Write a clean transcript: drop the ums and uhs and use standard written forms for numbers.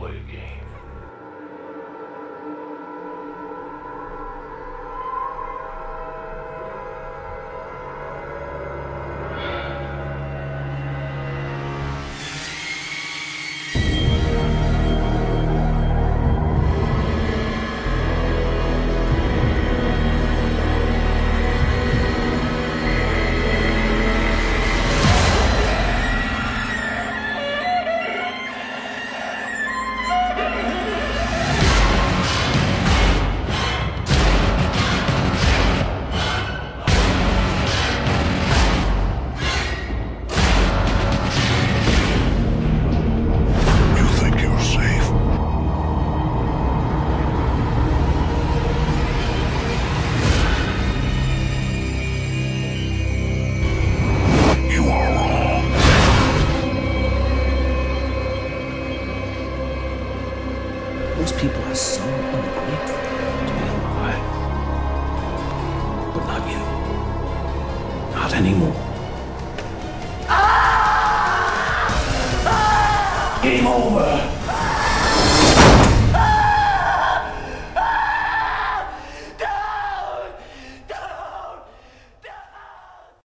play a game. Most people are so ungrateful to be alive. But not you. Not anymore. Game over.